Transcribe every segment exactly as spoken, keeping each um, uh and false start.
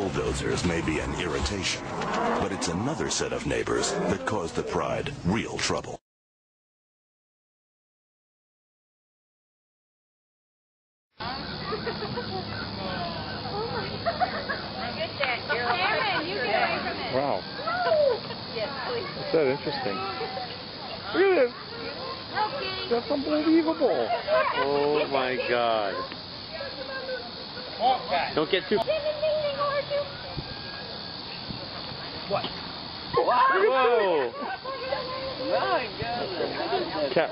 bulldozers may be an irritation, but it's another set of neighbors that cause the pride real trouble. Wow. Is that interesting? Look at this. That's unbelievable. Oh my God. Don't get too... What? Whoa! My God. Cat.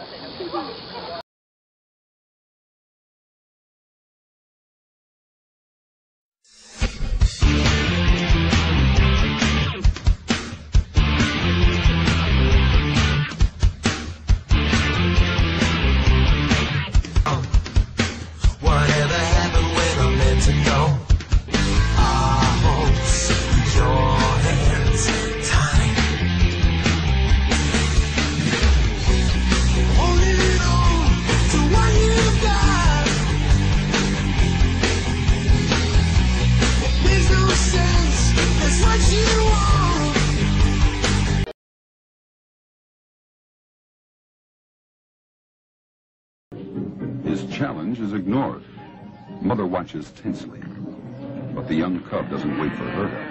His challenge is ignored. Mother watches tensely, but the young cub doesn't wait for her help.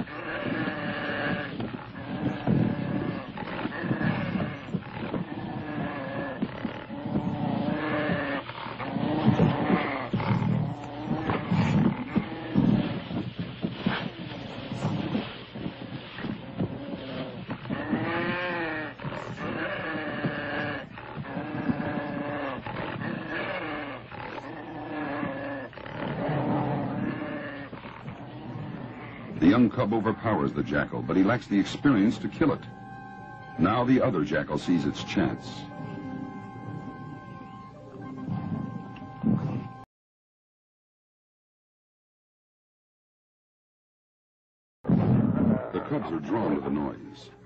The young cub overpowers the jackal, but he lacks the experience to kill it. Now the other jackal sees its chance. The cubs are drawn to the noise.